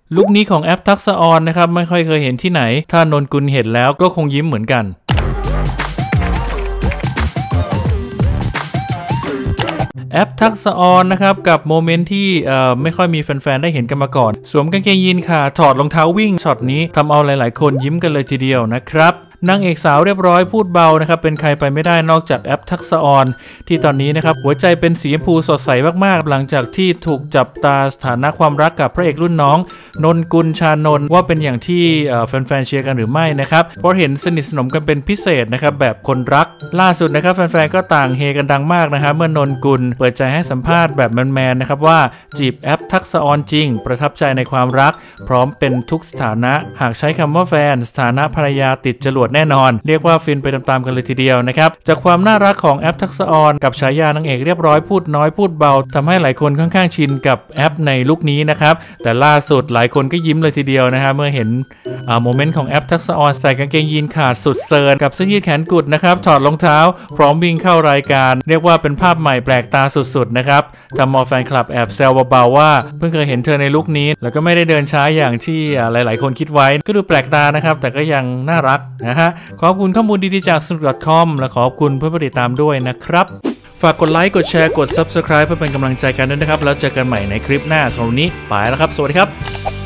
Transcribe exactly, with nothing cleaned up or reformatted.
ลุคนี้ของแอปทักษะออนนะครับไม่ค่อยเคยเห็นที่ไหนถ้านนกุลเห็นแล้วก็คงยิ้มเหมือนกันแอปทักษะออนนะครับกับโมเมนต์ที่ไม่ค่อยมีแฟนๆได้เห็นกันมาก่อนสวมกางเกงยีนขาถอดรองเท้าวิ่งช็อตนี้ทำเอาหลายๆคนยิ้มกันเลยทีเดียวนะครับนางเอกสาวเรียบร้อยพูดเบานะครับเป็นใครไปไม่ได้นอกจากแอปทักษะออนที่ตอนนี้นะครับหัวใจเป็นสีชมพูสดใสมากๆหลังจากที่ถูกจับตาสถานะความรักกับพระเอกรุ่นน้องนนกุลชานนท์ว่าเป็นอย่างที่แฟนๆเชียร์กันหรือไม่นะครับเพราะเห็นสนิทสนมกันเป็นพิเศษนะครับแบบคนรักล่าสุดนะครับแฟนๆก็ต่างเฮกันดังมากนะครับเมื่อนนกุลเปิดใจให้สัมภาษณ์แบบแมนๆนะครับว่าจีบแอปทักษะออนจริงประทับใจในความรักพร้อมเป็นทุกสถานะหากใช้คำว่าแฟนสถานะภรรยาติดจรวดแน่นอนเรียกว่าฟินไปตามๆกันเลยทีเดียวนะครับจากความน่ารักของแอปทักษะออนกับฉายานางเอกเรียบร้อยพูดน้อยพูดเบาทำให้หลายคนค่อนข้างชินกับแอปในลุคนี้นะครับแต่ล่าสุดหลายคนก็ยิ้มเลยทีเดียวนะครับเมื่อเห็นโมเมนต์ของแอปทักษะออนใส่กางเกงยีนขาดสุดเซิร์นกับเสื้อยืดแขนกุดนะครับถอดรองเท้าพร้อมวิ่งเข้ารายการเรียกว่าเป็นภาพใหม่แปลกตาสุดๆนะครับทำเอาแฟนคลับแอบแซวเบาๆว่าเพิ่งเคยเห็นเธอในลุคนี้แล้วก็ไม่ได้เดินช้าอย่างที่หลายๆคนคิดไว้ก็ดูแปลกตานะครับแต่ก็ยังน่ารักนะฮะขอบคุณข้อมูลดีๆจาก สนุก ดอท คอม และขอบคุณเพื่อนๆติดตามด้วยนะครับฝากกดไลค์กดแชร์กด ซับสไครบ์ เพื่อเป็นกำลังใจกันด้วยนะครับแล้วเจอกันใหม่ในคลิปหน้าสำหรับวันนี้ไปแล้วครับสวัสดีครับ